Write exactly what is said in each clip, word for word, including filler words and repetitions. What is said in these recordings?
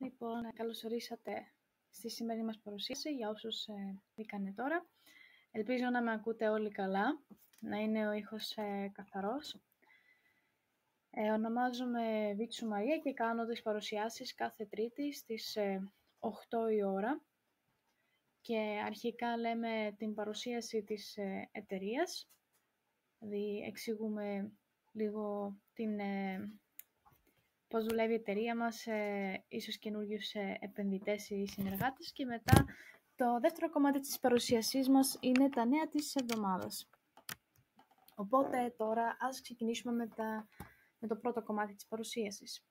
Λοιπόν, καλώς ορίσατε στη σημερινή μας παρουσίαση για όσους ε, μπήκανε τώρα. Ελπίζω να με ακούτε όλοι καλά, να είναι ο ήχος ε, καθαρός. Ε, ονομάζομαι Βίτσου Μαρία και κάνω τις παρουσιάσεις κάθε Τρίτη στις ε, οκτώ η ώρα. Και αρχικά λέμε την παρουσίαση της ε, εταιρείας, δηλαδή εξηγούμε λίγο την... Ε, πώς δουλεύει η εταιρεία μας, ε, ίσως καινούριους ε, επενδυτές ή συνεργάτες, και μετά το δεύτερο κομμάτι της παρουσίασής μας είναι τα νέα της εβδομάδας. Οπότε τώρα ας ξεκινήσουμε με, τα, με το πρώτο κομμάτι της παρουσίασης.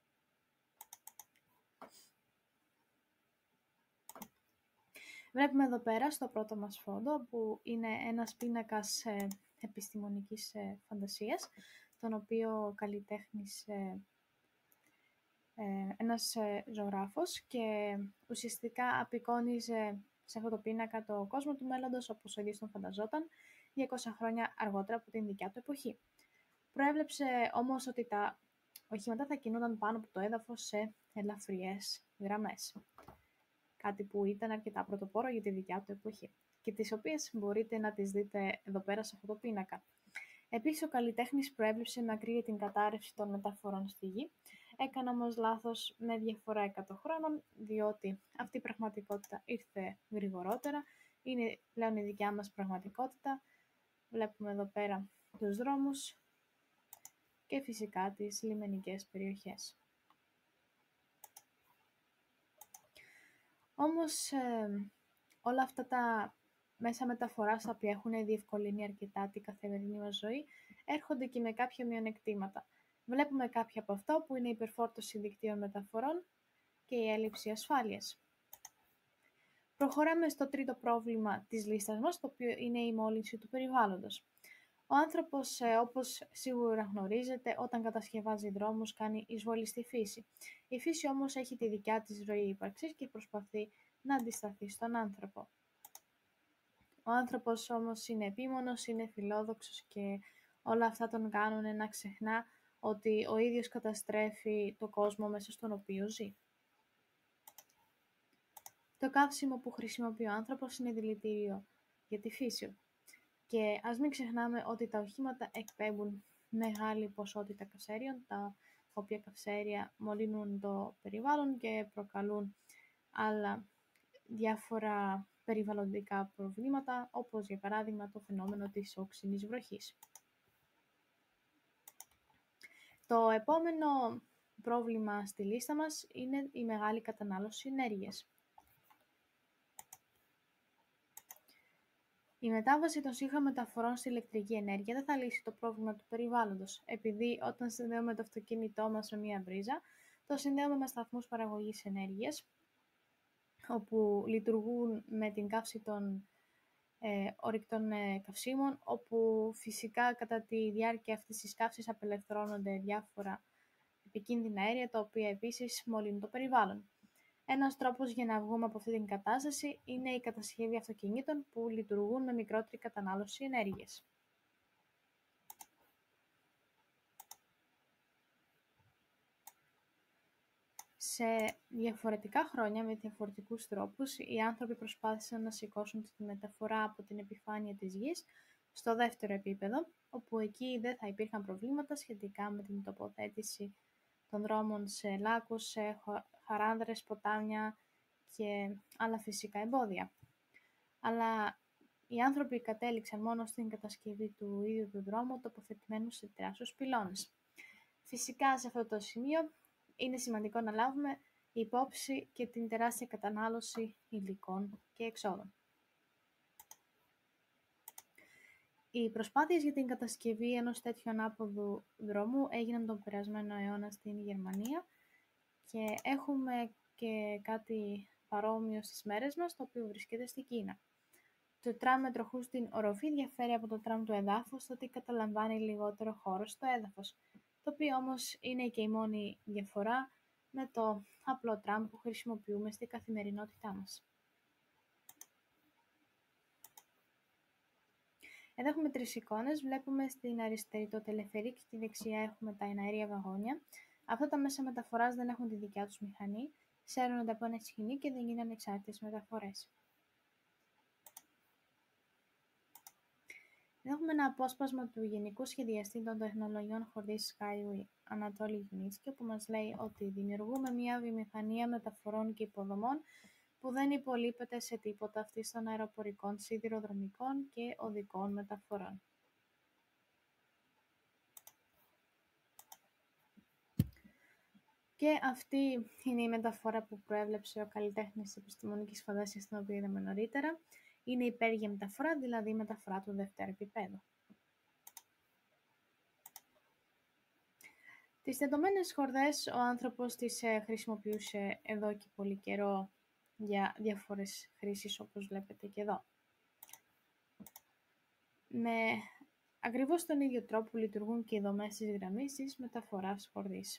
Βλέπουμε εδώ πέρα στο πρώτο μας φόντο που είναι ένας πίνακας ε, επιστημονικής ε, φαντασίας, τον οποίο ο καλλιτέχνης ε, ένας ζωγράφος και ουσιαστικά απεικόνιζε σε αυτό το πίνακα το κόσμο του μέλλοντος όπως ο ίδιος τον φανταζόταν διακόσια χρόνια αργότερα από την δικιά του εποχή. Προέβλεψε όμως ότι τα οχήματα θα κινούνταν πάνω από το έδαφος σε ελαφριές γραμμές, κάτι που ήταν αρκετά πρωτοπόρο για τη δικιά του εποχή και τις οποίες μπορείτε να τις δείτε εδώ πέρα σε αυτό το πίνακα. Επίσης, ο καλλιτέχνης προέβλεψε μακρύ για την κατάρρευση των μεταφορών στη γη. Έκανε όμως λάθος με διαφορά εκατό χρόνων, διότι αυτή η πραγματικότητα ήρθε γρηγορότερα. Είναι πλέον η δικιά μας πραγματικότητα. Βλέπουμε εδώ πέρα τους δρόμους και φυσικά τις λιμενικές περιοχές. Όμως ε, όλα αυτά τα μέσα μεταφοράς τα οποία έχουν διευκολύνει αρκετά την καθημερινή μας ζωή έρχονται και με κάποια μειονεκτήματα. Βλέπουμε κάποια από αυτά που είναι η υπερφόρτωση δικτύων μεταφορών και η έλλειψη ασφάλειας. Προχωράμε στο τρίτο πρόβλημα της λίστας μας, το οποίο είναι η μόλυνση του περιβάλλοντος. Ο άνθρωπος, όπως σίγουρα γνωρίζετε, όταν κατασκευάζει δρόμους κάνει εισβολή στη φύση. Η φύση όμως έχει τη δικιά της ροή ύπαρξης και προσπαθεί να αντισταθεί στον άνθρωπο. Ο άνθρωπος όμως είναι επίμονος, είναι φιλόδοξος και όλα αυτά τον κάνουν να ξεχνά ότι ο ίδιος καταστρέφει το κόσμο μέσα στον οποίο ζει. Το καύσιμο που χρησιμοποιεί ο άνθρωπος είναι δηλητήριο για τη φύση. Και ας μην ξεχνάμε ότι τα οχήματα εκπέμπουν μεγάλη ποσότητα καυσαέριων, τα οποία καυσαέρια μολύνουν το περιβάλλον και προκαλούν άλλα διάφορα περιβαλλοντικά προβλήματα, όπως για παράδειγμα το φαινόμενο της όξινης βροχής. Το επόμενο πρόβλημα στη λίστα μας είναι η μεγάλη κατανάλωση ενέργειας. Η μετάβαση των σύγχρονων μεταφορών στη ηλεκτρική ενέργεια δεν θα λύσει το πρόβλημα του περιβάλλοντος, επειδή όταν συνδέουμε το αυτοκίνητό μας με μία μπρίζα, το συνδέουμε με σταθμούς παραγωγής ενέργειας, όπου λειτουργούν με την καύση των ε, ορυκτών ε, καυσίμων, όπου φυσικά κατά τη διάρκεια αυτής της καύσης απελευθερώνονται διάφορα επικίνδυνα αέρια, τα οποία επίσης μολύνουν το περιβάλλον. Ένας τρόπος για να βγούμε από αυτή την κατάσταση είναι η κατασκευή αυτοκινήτων που λειτουργούν με μικρότερη κατανάλωση ενέργειας. Σε διαφορετικά χρόνια, με διαφορετικούς τρόπους, οι άνθρωποι προσπάθησαν να σηκώσουν τη μεταφορά από την επιφάνεια της γης στο δεύτερο επίπεδο, όπου εκεί δεν θα υπήρχαν προβλήματα σχετικά με την τοποθέτηση των δρόμων σε λάκκους, σε χαράνδρες, ποτάμια και άλλα φυσικά εμπόδια. Αλλά οι άνθρωποι κατέληξαν μόνο στην κατασκευή του ίδιου του δρόμου, τοποθετημένου σε τεράστιους πυλώνες. Φυσικά σε αυτό το σημείο είναι σημαντικό να λάβουμε υπόψη και την τεράστια κατανάλωση υλικών και εξόδων. Οι προσπάθειες για την κατασκευή ενός τέτοιου ανάποδου δρόμου έγιναν τον περασμένο αιώνα στην Γερμανία και έχουμε και κάτι παρόμοιο στις μέρες μας, το οποίο βρίσκεται στην Κίνα. Το τραμ με τροχούς στην οροφή διαφέρει από το τραμ του εδάφους στο ότι καταλαμβάνει λιγότερο χώρο στο έδαφος, το οποίο όμως είναι και η μόνη διαφορά με το απλό τραμ που χρησιμοποιούμε στην καθημερινότητά μας. Εδώ έχουμε τρεις εικόνες. Βλέπουμε στην αριστερή το τελεφερίκ και στη δεξιά έχουμε τα εναέρια βαγόνια. Αυτά τα μέσα μεταφοράς δεν έχουν τη δικιά τους μηχανή σέρνονται από ένα σκηνή και δεν είναι ανεξάρτητες μεταφορές. Έχουμε ένα απόσπασμα του Γενικού Σχεδιαστή των Τεχνολογιών Χορδής Skyway, Ανατόλη Γιουνίτσκι, που μας λέει ότι δημιουργούμε μια βιομηχανία μεταφορών και υποδομών που δεν υπολείπεται σε τίποτα αυτή των αεροπορικών, σιδηροδρομικών και οδικών μεταφορών. Και αυτή είναι η μεταφορά που προέβλεψε ο καλλιτέχνης της επιστημονικής φαντασίας, την οποία είδαμε νωρίτερα. Είναι η υπέργεια μεταφορά, δηλαδή η μεταφορά του δευτέρου επίπεδου. Τις τεντωμένες χορδές ο άνθρωπος τις ε, χρησιμοποιούσε εδώ και πολύ καιρό για διάφορες χρήσεις, όπως βλέπετε και εδώ. Με ακριβώς τον ίδιο τρόπο λειτουργούν και οι δομές της γραμμής της μεταφοράς χορδής.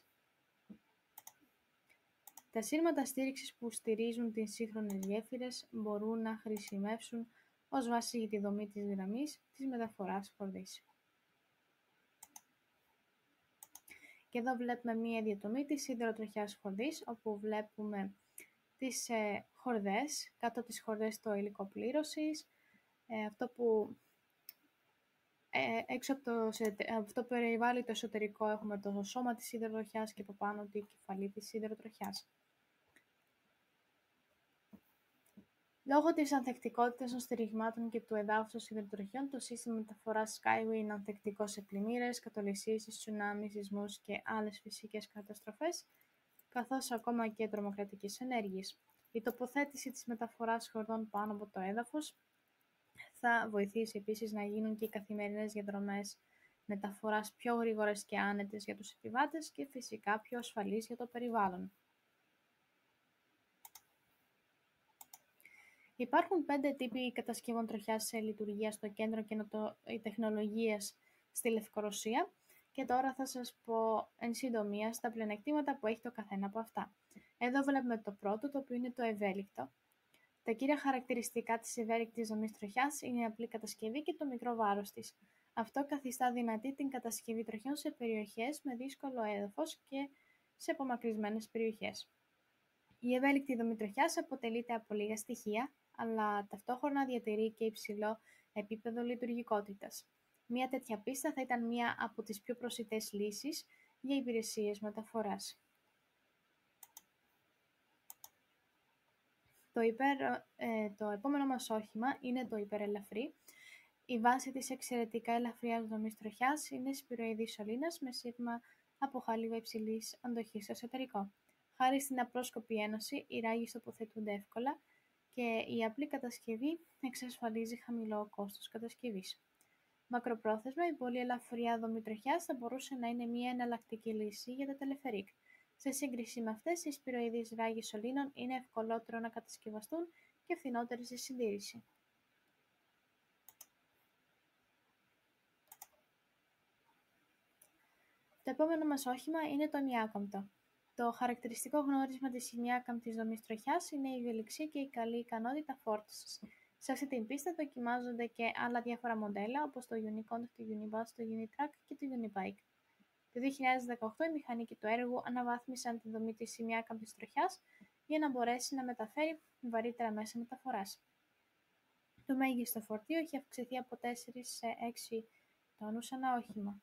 Τα σύρματα στήριξης που στηρίζουν τις σύγχρονες γέφυρες μπορούν να χρησιμεύσουν ως βάση για τη δομή της γραμμής της μεταφοράς χορδής. Και εδώ βλέπουμε μία διατομή της σιδηροτροχιάς χορδής, όπου βλέπουμε τις ε, χορδές, κάτω τις χορδές το υλικό πλήρωσης, ε, αυτό που ε, έξω από το, σε, αυτό που περιβάλλει το εσωτερικό έχουμε το σώμα της σιδηροτροχιάς και από πάνω την κεφαλή της σιδηροτροχιάς. Λόγω της ανθεκτικότητας των στηριγμάτων και του εδάφους των σιδηροτροχιών, το σύστημα μεταφοράς Skyway είναι ανθεκτικό σε πλημμύρες, κατολισθήσεις, τσουνάμι, σεισμούς και άλλες φυσικές καταστροφές, καθώς ακόμα και τρομοκρατικές ενέργειες. Η τοποθέτηση της μεταφοράς χορδών πάνω από το έδαφος θα βοηθήσει επίσης να γίνουν και οι καθημερινές διαδρομές μεταφοράς πιο γρήγορες και άνετες για τους επιβάτες και φυσικά πιο ασφαλείς για το περιβάλλον. Υπάρχουν πέντε τύποι κατασκευών τροχιάς σε λειτουργία στο Κέντρο Καινοτομίας στη Λευκορωσία και τώρα θα σας πω εν συντομία στα πλεονεκτήματα που έχει το καθένα από αυτά. Εδώ βλέπουμε το πρώτο, το οποίο είναι το ευέλικτο. Τα κύρια χαρακτηριστικά της ευέλικτης δομής τροχιάς είναι η απλή κατασκευή και το μικρό βάρος της. Αυτό καθιστά δυνατή την κατασκευή τροχιών σε περιοχές με δύσκολο έδαφος και σε απομακρυσμένες περιοχές. Η ευέλικτη δομή τροχιάς αποτελείται από λίγα στοιχεία, αλλά ταυτόχρονα διατηρεί και υψηλό επίπεδο λειτουργικότητας. Μία τέτοια πίστα θα ήταν μία από τις πιο προσιτές λύσεις για υπηρεσίες μεταφοράς. Το, υπερ, ε, το επόμενο μας όχημα είναι το υπερελαφρύ. Η βάση της εξαιρετικά ελαφριάς δομής τροχιάς είναι σπυροειδή σωλήνας με σύρμα από χάλιβα υψηλής αντοχής στο εσωτερικό. Χάρη στην απρόσκοπη ένωση, οι ράγοι τοποθετούνται εύκολα και η απλή κατασκευή εξασφαλίζει χαμηλό κόστος κατασκευής. Μακροπρόθεσμα, η πολύ ελαφριά δομή τροχιάς θα μπορούσε να είναι μια εναλλακτική λύση για τα τελεφερίκ. Σε σύγκριση με αυτές, οι σπυροειδείς ράγοι σωλήνων είναι ευκολότερο να κατασκευαστούν και φθηνότεροι στη συντήρηση. Το επόμενο μας όχημα είναι το ημιάκαμπτο. Το χαρακτηριστικό γνώρισμα της ημιάκαμπτης δομής τροχιάς είναι η ευελιξία και η καλή ικανότητα φόρτισης. Σε αυτή την πίστα δοκιμάζονται και άλλα διάφορα μοντέλα, όπως το Unicorn, το Unibus, το Unitrack και το Unibike. Το δύο χιλιάδες δεκαοκτώ οι μηχανικοί του έργου αναβάθμισαν τη δομή της ημιάκαμπτης τροχιάς για να μπορέσει να μεταφέρει βαρύτερα μέσα μεταφοράς. Το μέγιστο φορτίο έχει αυξηθεί από τέσσερα σε έξι τόνους ανά όχημα.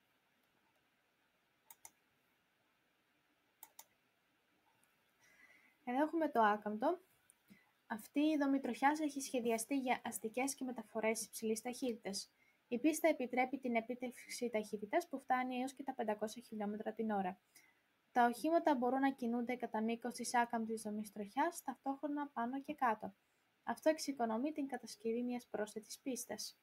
Εδώ έχουμε το άκαμπτο. Αυτή η δομή τροχιάς έχει σχεδιαστεί για αστικές και μεταφορές υψηλής ταχύτητας. Η πίστα επιτρέπει την επίτευξη ταχύτητας που φτάνει έως και τα πεντακόσια χιλιόμετρα την ώρα. Τα οχήματα μπορούν να κινούνται κατά μήκος της άκαμπτης δομής τροχιάς, ταυτόχρονα πάνω και κάτω. Αυτό εξοικονομεί την κατασκευή μιας πρόσθετης πίστας.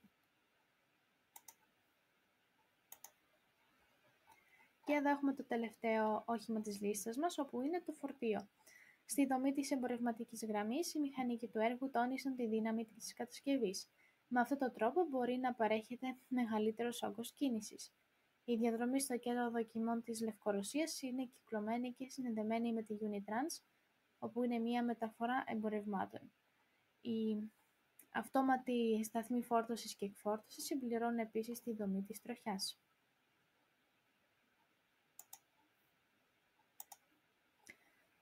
Και εδώ έχουμε το τελευταίο όχημα της λίστας μας, όπου είναι το φορτίο. Στη δομή της εμπορευματικής γραμμής, οι μηχανικοί του έργου τόνισαν τη δύναμη της κατασκευής. Με αυτόν τον τρόπο μπορεί να παρέχεται μεγαλύτερος όγκος κίνησης. Η διαδρομή στο κέντρο δοκιμών της Λευκορωσίας είναι κυκλωμένη και συνδεδεμένη με τη Unitrans, όπου είναι μία μεταφορά εμπορευμάτων. Η αυτόματη σταθμή φόρτωσης και εκφόρτωσης συμπληρώνουν επίσης τη δομή της τροχιάς.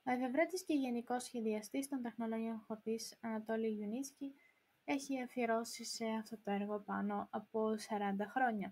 Ο εφευρέτης και γενικός σχεδιαστής των τεχνολογιών χορδής Ανατόλη Γιουνίτσκι έχει αφιερώσει σε αυτό το έργο πάνω από σαράντα χρόνια.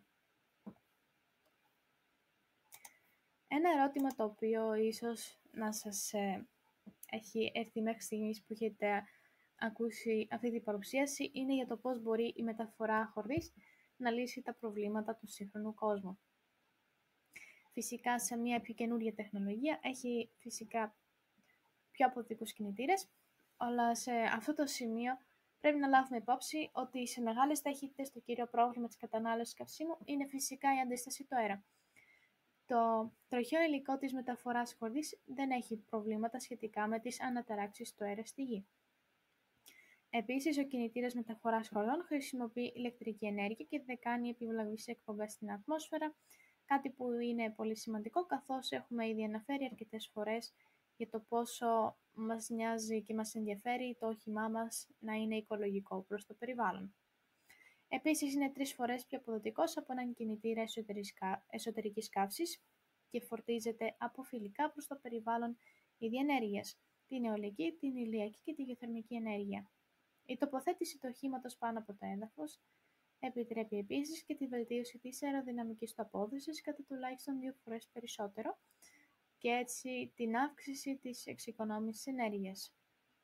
Ένα ερώτημα το οποίο ίσως να σας ε, έχει έρθει μέχρι στιγμής που έχετε ακούσει αυτή την παρουσίαση είναι για το πώς μπορεί η μεταφορά χορδής να λύσει τα προβλήματα του σύγχρονου κόσμου. Φυσικά σε μια πιο καινούργια τεχνολογία έχει φυσικά πιο αποδοτικούς κινητήρες, αλλά σε αυτό το σημείο πρέπει να λάβουμε υπόψη ότι σε μεγάλες ταχύτητες το κύριο πρόβλημα της κατανάλωσης καυσίμου είναι φυσικά η αντίσταση του αέρα. Το τροχαίο υλικό της μεταφοράς χορδής δεν έχει προβλήματα σχετικά με τις αναταράξεις του αέρα στη γη. Επίσης, ο κινητήρας μεταφοράς χορδών χρησιμοποιεί ηλεκτρική ενέργεια και δεν κάνει επιβλαβείς εκπομπές στην ατμόσφαιρα, κάτι που είναι πολύ σημαντικό καθώς έχουμε ήδη αναφέρει αρκετές φορές για το πόσο μας νοιάζει και μας ενδιαφέρει το όχημά μας να είναι οικολογικό προς το περιβάλλον. Επίσης, είναι τρεις φορές πιο αποδοτικός από έναν κινητήρα εσωτερικής καύσης και φορτίζεται αποφυλικά προς το περιβάλλον είδη ενέργειας, την αιωλική, την ηλιακή και τη γεωθερμική ενέργεια. Η τοποθέτηση του οχήματος πάνω από το έδαφος επιτρέπει επίσης και τη βελτίωση της αεροδυναμικής του απόδοσης κατά τουλάχιστον δύο φορές περισσότερο και έτσι την αύξηση της εξοικονόμησης ενέργειας.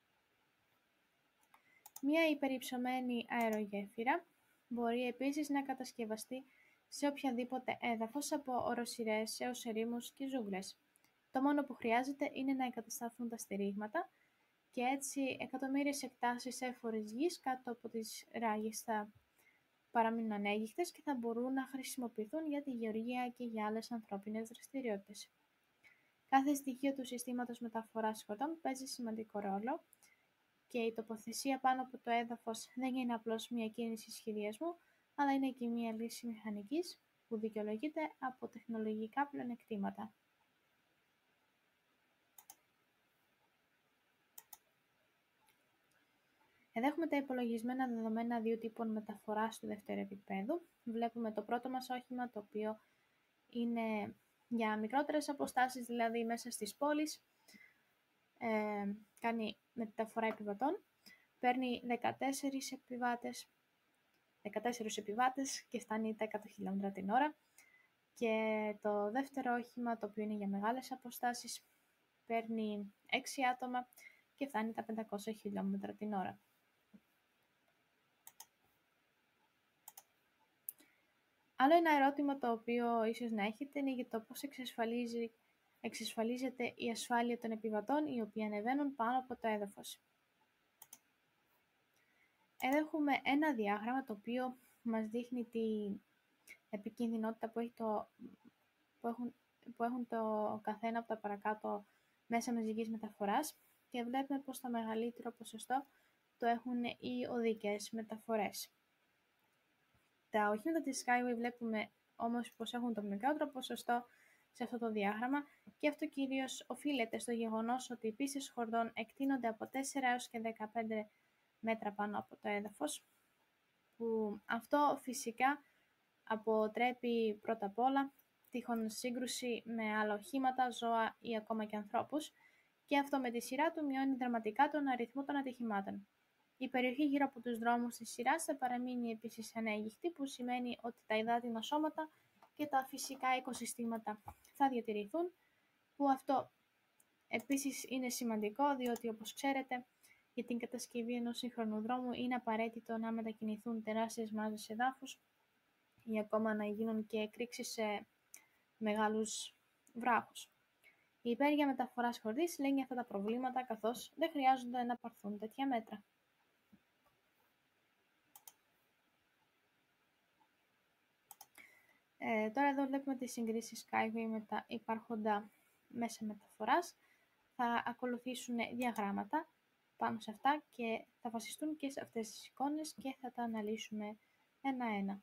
Μια υπερυψωμένη αερογέφυρα μπορεί επίσης να κατασκευαστεί σε οποιαδήποτε έδαφος από οροσειρές έως ερήμους και ζούγκλες. Το μόνο που χρειάζεται είναι να εγκατασταθούν τα στηρίγματα και έτσι εκατομμύριες εκτάσεις έφορης γης κάτω από τις ράγες θα παραμείνουν ανέγειχτες και θα μπορούν να χρησιμοποιηθούν για τη γεωργία και για άλλες ανθρώπινες δραστηριότητες. Κάθε στοιχείο του συστήματος μεταφοράς χορδών παίζει σημαντικό ρόλο και η τοποθεσία πάνω από το έδαφος δεν είναι απλώς μια κίνηση σχεδιασμού, αλλά είναι και μια λύση μηχανικής που δικαιολογείται από τεχνολογικά πλεονεκτήματα. Εδώ έχουμε τα υπολογισμένα δεδομένα δύο τύπων μεταφοράς του δεύτερου επίπεδου. Βλέπουμε το πρώτο μας όχημα, το οποίο είναι για μικρότερες αποστάσεις, δηλαδή μέσα στις πόλεις, ε, κάνει μεταφορά επιβατών, παίρνει δεκατέσσερις επιβάτες, δεκατέσσερις επιβάτες και φτάνει τα εκατό χιλιόμετρα την ώρα. Και το δεύτερο όχημα, το οποίο είναι για μεγάλες αποστάσεις, παίρνει έξι άτομα και φτάνει τα πεντακόσια χιλιόμετρα την ώρα. Άλλο ένα ερώτημα το οποίο ίσως να έχετε είναι για το πώς εξασφαλίζει, εξασφαλίζεται η ασφάλεια των επιβατών οι οποίοι ανεβαίνουν πάνω από το έδαφος. Εδώ έχουμε ένα διάγραμμα το οποίο μας δείχνει την επικίνδυνοτητα που, έχει το, που, έχουν, που έχουν το καθένα από τα παρακάτω μέσα μαζικής μεταφοράς και βλέπουμε πως το μεγαλύτερο ποσοστό το έχουν οι οδικές μεταφορές. Τα οχήματα της Skyway βλέπουμε όμως πως έχουν το μικρότερο ποσοστό σε αυτό το διάγραμμα και αυτό κυρίως οφείλεται στο γεγονός ότι οι πίστες χορδών εκτείνονται από τέσσερα έως και δεκαπέντε μέτρα πάνω από το έδαφος, που αυτό φυσικά αποτρέπει πρώτα απ' όλα τυχόν σύγκρουση με άλλα οχήματα, ζώα ή ακόμα και ανθρώπους και αυτό με τη σειρά του μειώνει δραματικά τον αριθμό των ατυχημάτων. Η περιοχή γύρω από τους δρόμους της σειράς θα παραμείνει επίσης ανέγειχτη, που σημαίνει ότι τα υδάτινα σώματα και τα φυσικά οικοσυστήματα θα διατηρηθούν, που αυτό επίσης είναι σημαντικό, διότι όπως ξέρετε, για την κατασκευή ενός σύγχρονου δρόμου είναι απαραίτητο να μετακινηθούν τεράστιες μάζες εδάφους ή ακόμα να γίνουν και εκρήξεις σε μεγάλους βράχους. Η υπέργεια μεταφοράς χορδής λύνει αυτά τα προβλήματα, καθώς δεν χρειάζονται να πάρθουν τέτοια μέτρα. Ε, τώρα εδώ βλέπουμε τις συγκρίσεις Skyway με τα υπάρχοντα μέσα μεταφοράς. Θα ακολουθήσουν διαγράμματα πάνω σε αυτά και θα βασιστούν και σε αυτές τις εικόνες και θα τα αναλύσουμε ένα-ένα.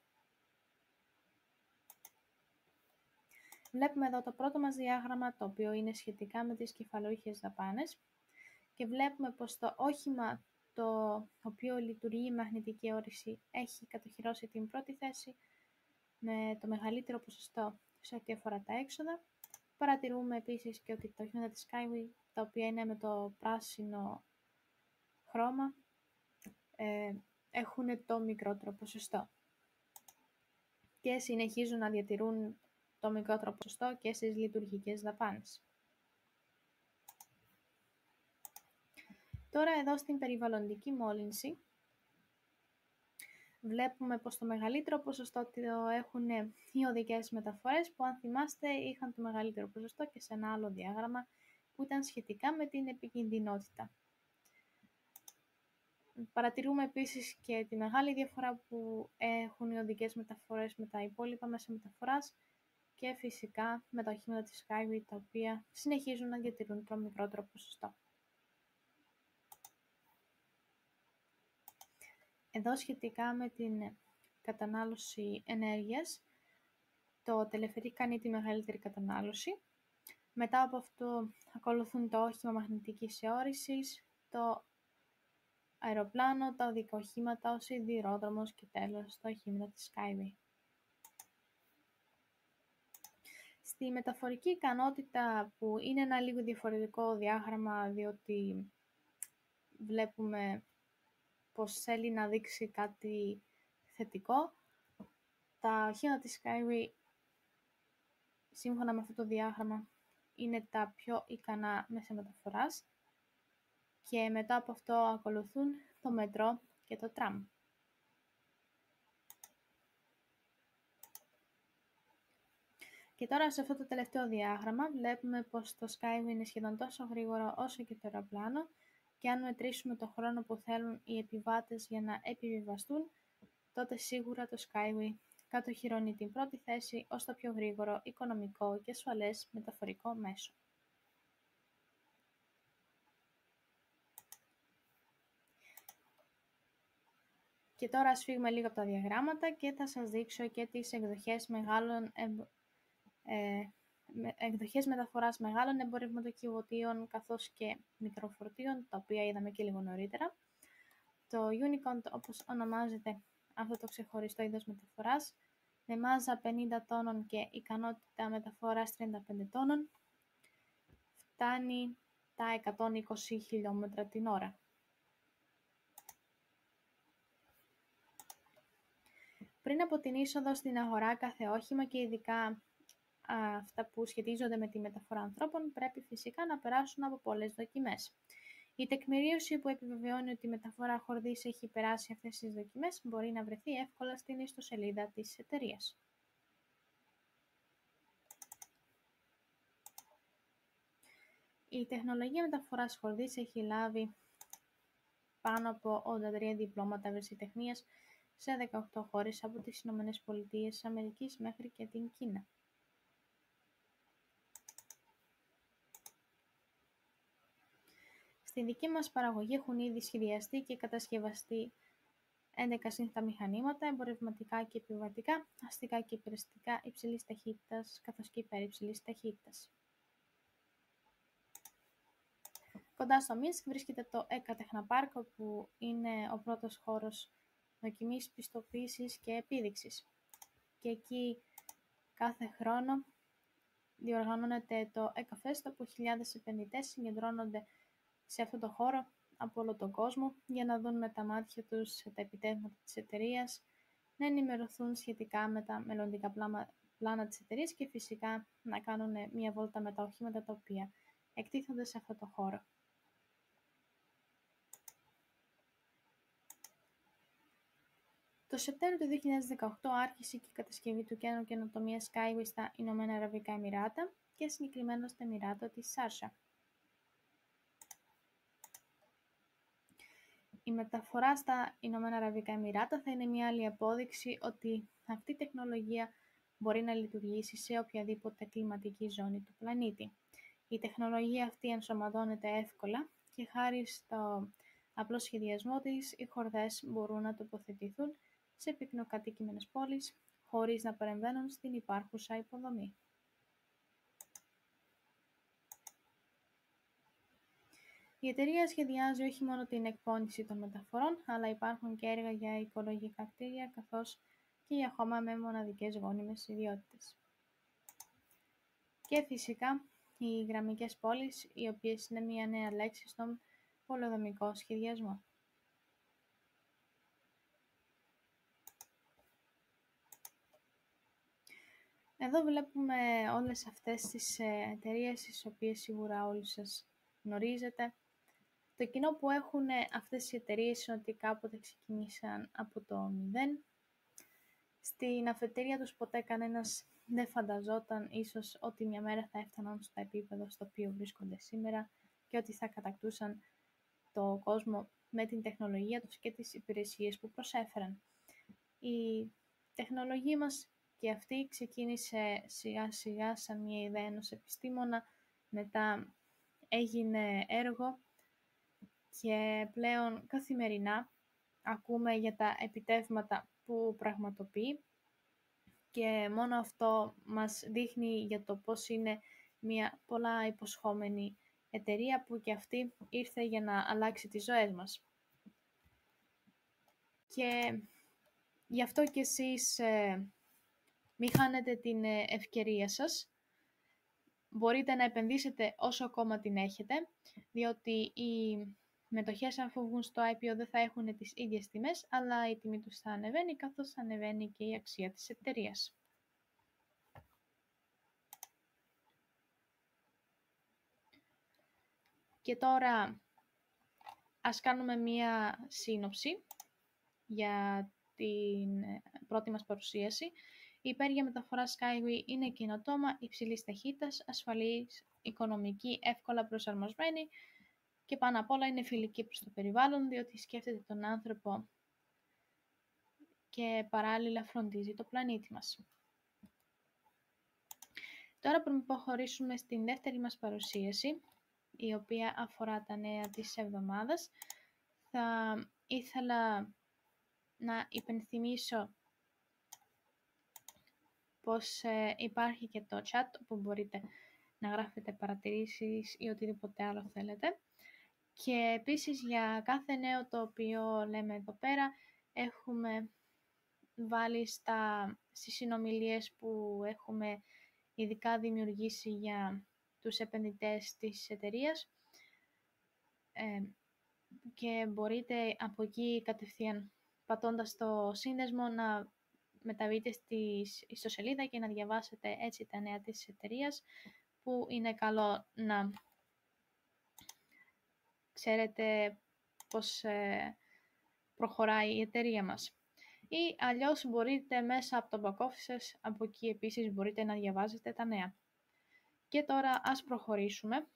Βλέπουμε εδώ το πρώτο μας διάγραμμα, το οποίο είναι σχετικά με τις κεφαλοήχες δαπάνες και βλέπουμε πως το όχημα το οποίο λειτουργεί η μαγνητική όρηση έχει κατοχυρώσει την πρώτη θέση με το μεγαλύτερο ποσοστό σε ό,τι αφορά τα έξοδα Παρατηρούμε επίσης και ότι τα οχήματα της Skyway, τα οποία είναι με το πράσινο χρώμα, ε, έχουν το μικρότερο ποσοστό και συνεχίζουν να διατηρούν το μικρότερο ποσοστό και στις λειτουργικές δαπάνες. Τώρα εδώ στην περιβαλλοντική μόλυνση βλέπουμε πως το μεγαλύτερο ποσοστό το έχουν οι οδικές μεταφορές, που αν θυμάστε είχαν το μεγαλύτερο ποσοστό και σε ένα άλλο διάγραμμα που ήταν σχετικά με την επικινδυνότητα. Παρατηρούμε επίσης και τη μεγάλη διαφορά που έχουν οι οδικές μεταφορές με τα υπόλοιπα μέσα μεταφοράς και φυσικά με τα οχήματα της Skyway, τα οποία συνεχίζουν να διατηρούν το μικρότερο ποσοστό. Εδώ σχετικά με την κατανάλωση ενέργειας, το τελεφερή κάνει τη μεγαλύτερη κατανάλωση. Μετά από αυτό ακολουθούν το όχημα μαγνητικής αιώρησης, το αεροπλάνο, τα οδικά οχήματα, ο σιδηρόδρομος και τέλος τα οχήματα της Skyway. Στη μεταφορική ικανότητα, που είναι ένα λίγο διαφορετικό διάγραμμα, διότι βλέπουμε πως θέλει να δείξει κάτι θετικό, τα οχήματα της Skyway, σύμφωνα με αυτό το διάγραμμα, είναι τα πιο ικανά μέσα μεταφοράς και μετά από αυτό ακολουθούν το μετρό και το τραμ. Και τώρα σε αυτό το τελευταίο διάγραμμα βλέπουμε πως το Skyway είναι σχεδόν τόσο γρήγορο όσο και το αεροπλάνο, και αν μετρήσουμε το χρόνο που θέλουν οι επιβάτες για να επιβιβαστούν, τότε σίγουρα το Skyway κατοχυρώνει την πρώτη θέση ως το πιο γρήγορο, οικονομικό και ασφαλές μεταφορικό μέσο. Και τώρα ας φύγουμε λίγο από τα διαγράμματα και θα σας δείξω και τις εκδοχές μεγάλων εμ... ε, εκδοχές μεταφοράς μεγάλων εμπορευματοκιβωτίων καθώς και μικροφορτίων, τα οποία είδαμε και λίγο νωρίτερα. Το Unicorn, όπως ονομάζεται αυτό το ξεχωριστό είδος μεταφοράς, με μάζα πενήντα τόνων και ικανότητα μεταφοράς τριάντα πέντε τόνων, φτάνει τα εκατόν είκοσι χιλιόμετρα την ώρα. Πριν από την είσοδο στην αγορά, κάθε όχημα και ειδικά αυτά που σχετίζονται με τη μεταφορά ανθρώπων πρέπει φυσικά να περάσουν από πολλές δοκιμές. Η τεκμηρίωση που επιβεβαιώνει ότι η μεταφορά χορδής έχει περάσει αυτές τις δοκιμές μπορεί να βρεθεί εύκολα στην ιστοσελίδα της εταιρείας. Η τεχνολογία μεταφοράς χορδής έχει λάβει πάνω από ογδόντα τρία διπλώματα ευρεσιτεχνίας σε δεκαοκτώ χώρες, από τις Ηνωμένες Πολιτείες Αμερικής μέχρι και την Κίνα. Στη δική μας παραγωγή έχουν ήδη σχεδιαστεί και κατασκευαστεί έντεκα σύνθετα μηχανήματα, εμπορευματικά και επιβατικά, αστικά και υπηρεσιτικά υψηλής ταχύτητας, καθώς και υπερυψηλής ταχύτητας. Κοντά στο Μίνσκ βρίσκεται το ΕΚΑ Τεχναπάρκ, που είναι ο πρώτος χώρος δοκιμής, πιστοποίησης και επίδειξης. Και εκεί κάθε χρόνο διοργανώνεται το ΕΚΑΦΕΣΤ, όπου χιλιάδες επενδυτές συγκεντρώνονται σε αυτό το χώρο από όλο τον κόσμο για να δουν με τα μάτια τους τα επιτεύγματα της εταιρείας, να ενημερωθούν σχετικά με τα μελλοντικά πλάνα, πλάνα της εταιρείας και φυσικά να κάνουν μια βόλτα με τα οχήματα τα οποία εκτίθενται σε αυτό το χώρο. Το Σεπτέμβριο του δύο χιλιάδες δεκαοκτώ άρχισε και η κατασκευή του κέντρου καινοτομίας Skyway στα Ηνωμένα Αραβικά Εμιράτα και συγκεκριμένα στο Εμιράτο της Σάρσα. Η μεταφορά στα Ηνωμένα Αραβικά Εμιράτα θα είναι μια άλλη απόδειξη ότι αυτή η τεχνολογία μπορεί να λειτουργήσει σε οποιαδήποτε κλιματική ζώνη του πλανήτη. Η τεχνολογία αυτή ενσωματώνεται εύκολα και χάρη στο απλό σχεδιασμό της, οι χορδές μπορούν να τοποθετηθούν σε πυκνοκατοικημένες πόλεις χωρίς να παρεμβαίνουν στην υπάρχουσα υποδομή. Η εταιρεία σχεδιάζει όχι μόνο την εκπώνηση των μεταφορών, αλλά υπάρχουν και έργα για οικολογικά κτίρια, καθώς και για χώμα με μοναδικές γόνιμες ιδιότητες. Και φυσικά οι γραμμικές πόλεις, οι οποίες είναι μια νέα λέξη στον πολεοδομικό σχεδιασμό. Εδώ βλέπουμε όλες αυτές τις εταιρείες, τις οποίες σίγουρα όλοι σας γνωρίζετε. Το κοινό που έχουν αυτές οι εταιρείες είναι ότι κάποτε ξεκίνησαν από το μηδέν. Στην αφετηρία τους ποτέ κανένας δεν φανταζόταν ίσως ότι μια μέρα θα έφταναν στο επίπεδο στο οποίο βρίσκονται σήμερα και ότι θα κατακτούσαν το κόσμο με την τεχνολογία τους και τις υπηρεσίες που προσέφεραν. Η τεχνολογία μας και αυτή ξεκίνησε σιγά σιγά σαν μια ιδέα ενός επιστήμονα, μετά έγινε έργο και πλέον καθημερινά ακούμε για τα επιτεύγματα που πραγματοποιεί και μόνο αυτό μας δείχνει για το πώς είναι μια πολλά υποσχόμενη εταιρεία που και αυτή ήρθε για να αλλάξει τις ζωές μας. Και γι' αυτό και εσείς ε, μην χάνετε την ευκαιρία σας. Μπορείτε να επενδύσετε όσο ακόμα την έχετε, διότι οι μετοχές αφού βγουν στο άι πι ο δεν θα έχουν τις ίδιες τιμές, αλλά η τιμή τους θα ανεβαίνει, καθώς θα ανεβαίνει και η αξία της εταιρείας. Και τώρα ας κάνουμε μία σύνοψη για την πρώτη μας παρουσίαση. Η υπέργεια μεταφορά Skyway είναι καινοτόμα, υψηλής ταχύτητας, ασφαλής, οικονομική, εύκολα προσαρμοσμένη και πάνω απ' όλα είναι φιλική προς το περιβάλλον, διότι σκέφτεται τον άνθρωπο και παράλληλα φροντίζει το πλανήτη μας. Τώρα πριν προχωρήσουμε στην δεύτερη μας παρουσίαση, η οποία αφορά τα νέα της εβδομάδας, θα ήθελα να υπενθυμίσω πως ε, υπάρχει και το chat όπου μπορείτε να γράφετε παρατηρήσεις ή οτιδήποτε άλλο θέλετε. Και επίσης για κάθε νέο το οποίο λέμε εδώ πέρα έχουμε βάλει στα, στις συνομιλίες που έχουμε ειδικά δημιουργήσει για τους επενδυτές της εταιρείας ε, και μπορείτε από εκεί κατευθείαν πατώντας το σύνδεσμο να μεταβείτε στη ιστοσελίδα και να διαβάσετε έτσι τα νέα της εταιρείας, που είναι καλό να ξέρετε πώς ε, προχωράει η εταιρεία μας. Ή αλλιώς μπορείτε μέσα από το back office σας, από εκεί επίσης μπορείτε να διαβάζετε τα νέα. Και τώρα ας προχωρήσουμε.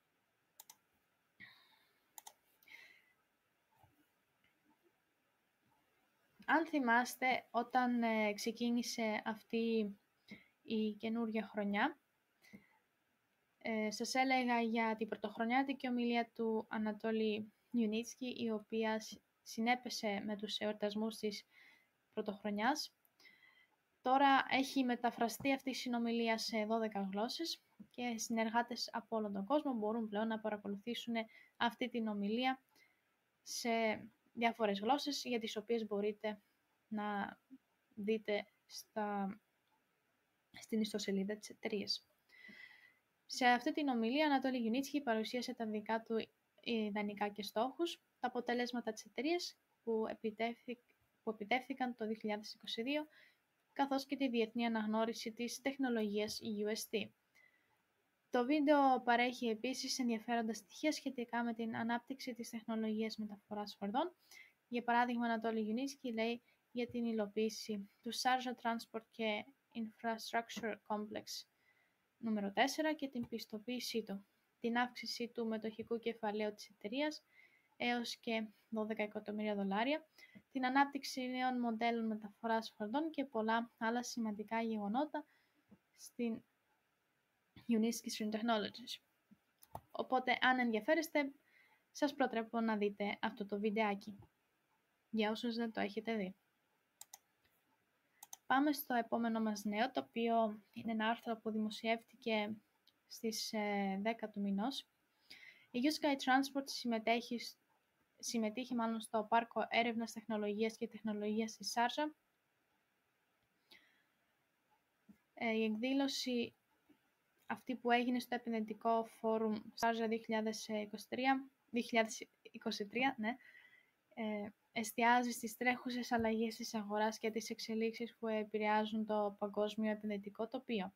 Αν θυμάστε, όταν ε, ξεκίνησε αυτή η καινούργια χρονιά, ε, σας έλεγα για την πρωτοχρονιάτικη ομιλία του Ανατόλη Γιουνίτσκι, η οποία συνέπεσε με τους εορτασμούς της πρωτοχρονιάς. Τώρα έχει μεταφραστεί αυτή η συνομιλία σε δώδεκα γλώσσες και συνεργάτες από όλο τον κόσμο μπορούν πλέον να παρακολουθήσουν αυτή την ομιλία σε διάφορες γλώσσες, για τις οποίες μπορείτε να δείτε στα, στην ιστοσελίδα της εταιρείας. Σε αυτή την ομιλία, ο Ανατόλη Γιουνίτσκι παρουσίασε τα δικά του ιδανικά και στόχους, τα αποτελέσματα της εταιρείας που, που επιτεύχθηκαν το δύο χιλιάδες είκοσι δύο, καθώς και τη διεθνή αναγνώριση της τεχνολογίας γιου ες τι. Το βίντεο παρέχει επίσης ενδιαφέροντα στοιχεία σχετικά με την ανάπτυξη της τεχνολογίας μεταφοράς φορδών. Για παράδειγμα, ο Ανατόλη Γιουνίτσκι λέει για την υλοποίηση του Sharjah Transport και Infrastructure Complex νούμερο τέσσερα και την πιστοποίησή του, την αύξηση του μετοχικού κεφαλαίου της εταιρείας έως και δώδεκα εκατομμύρια δολάρια, την ανάπτυξη νέων μοντέλων μεταφοράς φορδών και πολλά άλλα σημαντικά γεγονότα στην Uniski Stream Technologies. Οπότε, αν ενδιαφέρεστε, σας προτρέπω να δείτε αυτό το βιντεάκι, για όσους δεν το έχετε δει. Πάμε στο επόμενο μας νέο, το οποίο είναι ένα άρθρο που δημοσιεύτηκε στις δέκα του μηνός. Η U-Sky Transport συμμετέχει, συμμετείχε μάλλον στο πάρκο έρευνας τεχνολογίας και τεχνολογίας της Sharjah. Η εκδήλωση αυτή που έγινε στο επενδυτικό φόρουμ Sharjah δύο χιλιάδες είκοσι τρία, ναι, ε, εστιάζει στις τρέχουσες αλλαγές της αγοράς και τις εξελίξεις που επηρεάζουν το παγκόσμιο επενδυτικό τοπίο.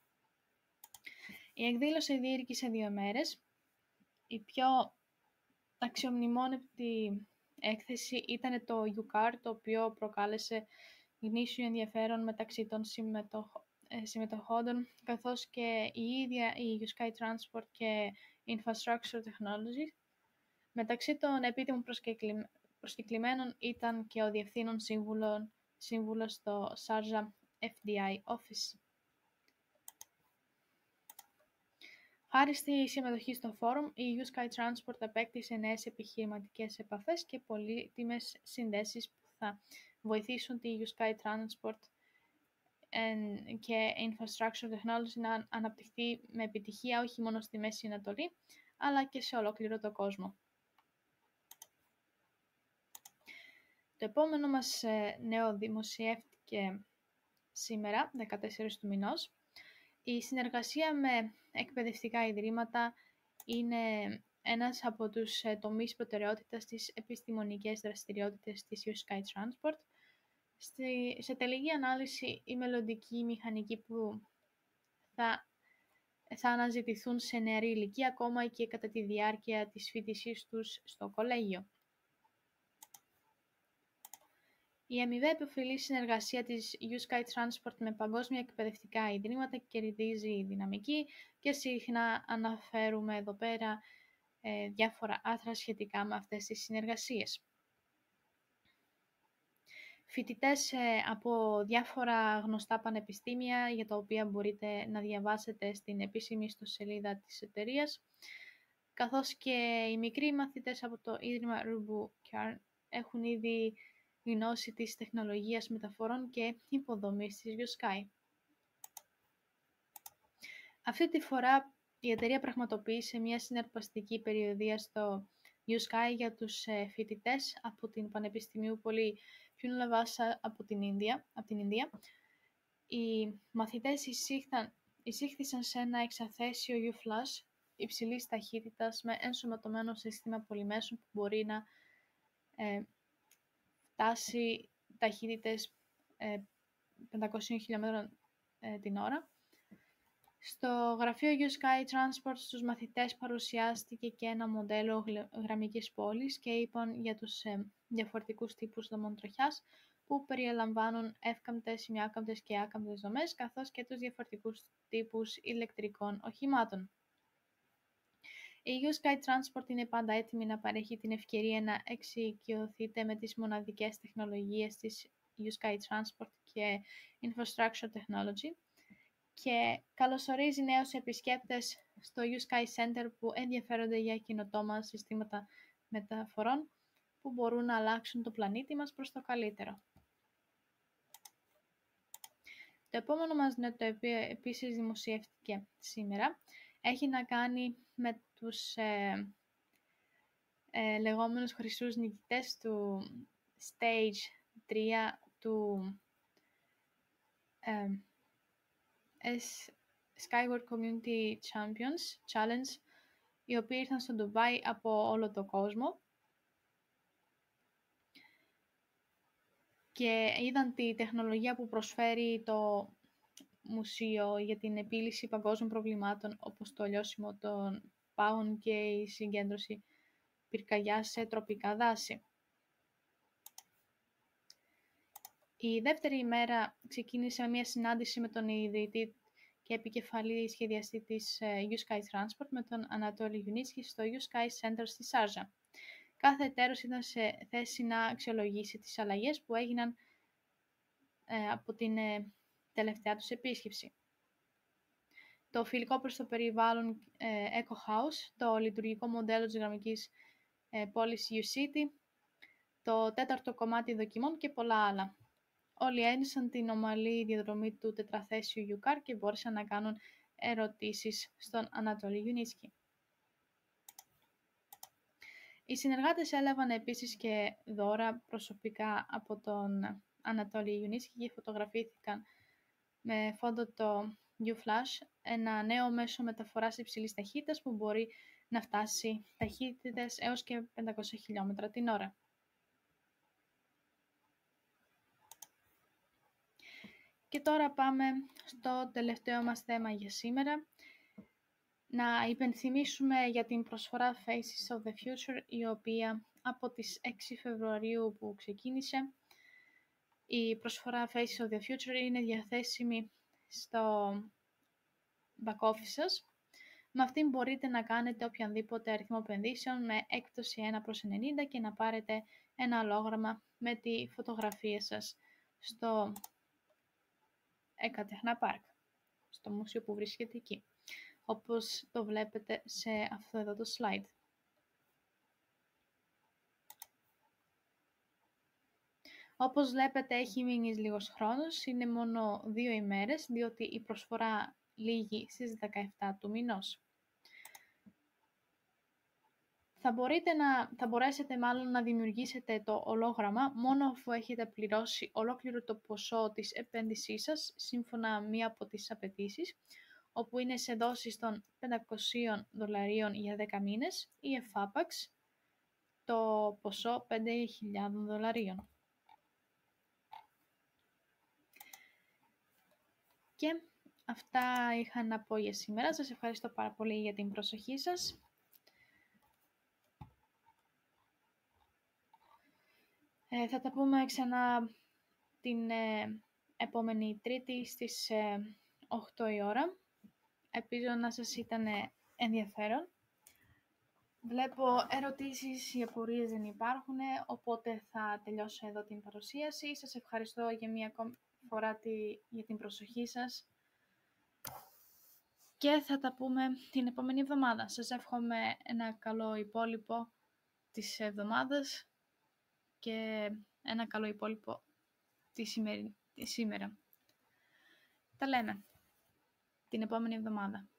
Η εκδήλωση διήρκησε δύο μέρες. Η πιο αξιομνημόνευτη έκθεση ήταν το UCAR, το οποίο προκάλεσε γνήσιο ενδιαφέρον μεταξύ των συμμετοχ... συμμετοχόντων, καθώς και η ίδια η USky Transport και Infrastructure Technology. Μεταξύ των επίτιμων προσκεκλη... προσκεκλημένων ήταν και ο Διευθύνων Σύμβουλος, σύμβουλος στο Sharjah εφ ντι άι Office. Χάρη στη συμμετοχή στο φόρουμ, η USky Transport απέκτησε νέες επιχειρηματικές επαφές και πολύτιμες συνδέσεις που θα βοηθήσουν τη USky Transport και Infrastructure Technology να αναπτυχθεί με επιτυχία όχι μόνο στη Μέση Ανατολή, αλλά και σε ολόκληρο τον κόσμο. Το επόμενο μας νέο δημοσιεύτηκε σήμερα, δεκατέσσερις του μηνός. Η συνεργασία με εκπαιδευτικά ιδρύματα είναι ένας από τους τομείς προτεραιότητας στις επιστημονικές δραστηριότητες της USky Transport. Στη, σε τελική ανάλυση, οι μελλοντικοί μηχανικοί που θα, θα αναζητηθούν σε νεαρή ηλικία, ακόμα και κατά τη διάρκεια της φοιτησής τους στο κολέγιο. Η αμοιβαία επωφελή συνεργασία της USky Transport με παγκόσμια εκπαιδευτικά ιδρύματα κερδίζει δυναμική και συχνά αναφέρουμε εδώ πέρα ε, διάφορα άρθρα σχετικά με αυτές τις συνεργασίες. Φοιτητές ε, από διάφορα γνωστά πανεπιστήμια, για τα οποία μπορείτε να διαβάσετε στην επίσημη ιστοσελίδα της εταιρείας, καθώς και οι μικροί μαθητές από το Ίδρυμα Rubu Kern έχουν ήδη γνώση της τεχνολογίας μεταφορών και υποδομής της USky. Αυτή τη φορά η εταιρεία πραγματοποίησε μια συναρπαστική περιοδεία στο USky για τους φοιτητές από την Πανεπιστημίου Πολύ Πουνλαβάσα από την Ινδία. Από την Ινδία. Οι μαθητές εισήχθαν, εισήχθησαν σε ένα εξαθέσιο U-Flash υψηλής ταχύτητας με ενσωματωμένο σύστημα πολυμέσων που μπορεί να ε, φτάσει ταχύτητες ε, πεντακόσια χιλιόμετρων ε, την ώρα. Στο γραφείο USky Transport στους μαθητές παρουσιάστηκε και ένα μοντέλο γραμμικής πόλης και είπαν για τους ε, διαφορετικούς τύπους δομών τροχιάς που περιλαμβάνουν εύκαμπτες, ημιάκαμπτες και άκαμπτες δομές, καθώς και τους διαφορετικούς τύπους ηλεκτρικών οχημάτων. Η USky Transport είναι πάντα έτοιμη να παρέχει την ευκαιρία να εξοικειωθείτε με τις μοναδικές τεχνολογίες της USky Transport και Infrastructure Technology και καλωσορίζει νέους επισκέπτες στο USky Center που ενδιαφέρονται για καινοτόμα συστήματα μεταφορών που μπορούν να αλλάξουν το πλανήτη μας προς το καλύτερο. Το επόμενο μας νέο, το οποίο επίσης δημοσιεύτηκε σήμερα, έχει να κάνει με τους ε, ε, λεγόμενους χρυσούς νικητές του Stage τρία του ε, Skyward Community Champions Challenge, οι οποίοι ήρθαν στο Ντουμπάι από όλο τον κόσμο και είδαν τη τεχνολογία που προσφέρει το μουσείο για την επίλυση παγκόσμιων προβλημάτων, όπως το λιώσιμο των πάγων και η συγκέντρωση πυρκαγιάς σε τροπικά δάση. Η δεύτερη ημέρα ξεκίνησε με μια συνάντηση με τον ιδρυτή και επικεφαλή σχεδιαστή της USky Transport με τον Ανατόλη Γιουνίτσκι στο USky Center στη Sharjah. Κάθε εταίρος ήταν σε θέση να αξιολογήσει τις αλλαγές που έγιναν ε, από την ε, τελευταία τους επίσκεψη. Το φιλικό προς το περιβάλλον ε, Eco House, το λειτουργικό μοντέλο της γραμμικής ε, πόλης U-City, το τέταρτο κομμάτι δοκιμών και πολλά άλλα. Όλοι ένισαν την ομαλή διαδρομή του τετραθέσιου UCAR και μπόρεσαν να κάνουν ερωτήσεις στον Ανατόλη Γιουνίτσκι. Οι συνεργάτες έλαβαν επίσης και δώρα προσωπικά από τον Ανατόλη Γιουνίτσκι και φωτογραφήθηκαν με φόντο το U-Flash, ένα νέο μέσο μεταφοράς υψηλής ταχύτητας που μπορεί να φτάσει ταχύτητες έως και πεντακόσια χιλιόμετρα την ώρα. Και τώρα πάμε στο τελευταίο μας θέμα για σήμερα. Να υπενθυμίσουμε για την προσφορά Faces of the Future, η οποία από τις έξι Φεβρουαρίου που ξεκίνησε, η προσφορά Faces of the Future είναι διαθέσιμη στο back office σας. Με αυτήν μπορείτε να κάνετε οποιονδήποτε αριθμό επενδύσεων με έκπτωση ένα προς ενενήντα και να πάρετε ένα ολόγραμμα με τη φωτογραφία σας στο Εκατεχνά Πάρκ, στο μουσείο που βρίσκεται εκεί, όπως το βλέπετε σε αυτό εδώ το slide. Όπως βλέπετε έχει μείνει λίγος χρόνος, είναι μόνο δύο ημέρες, διότι η προσφορά λήγει στις δεκαεπτά του μηνός. Θα, μπορείτε να, θα μπορέσετε μάλλον να δημιουργήσετε το ολόγραμμα μόνο αφού έχετε πληρώσει ολόκληρο το ποσό της επένδυσής σας, σύμφωνα μία από τις απαιτήσεις, όπου είναι σε δόσεις των πεντακόσια δολαρίων για δέκα μήνες ή εφάπαξ το ποσό πέντε χιλιάδες δολαρίων. Και αυτά είχα να πω για σήμερα. Σας ευχαριστώ πάρα πολύ για την προσοχή σας. Ε, θα τα πούμε ξανά την ε, επόμενη Τρίτη στις ε, οκτώ η ώρα. Ελπίζω να σας ήταν ενδιαφέρον. Βλέπω ερωτήσεις ή απορίες δεν υπάρχουν, οπότε θα τελειώσω εδώ την παρουσίαση. Σας ευχαριστώ για μία ακόμη φορά τη, για την προσοχή σας και θα τα πούμε την επόμενη εβδομάδα. Σας εύχομαι ένα καλό υπόλοιπο της εβδομάδας και ένα καλό υπόλοιπο τη σήμερα. Τα λέμε την επόμενη εβδομάδα.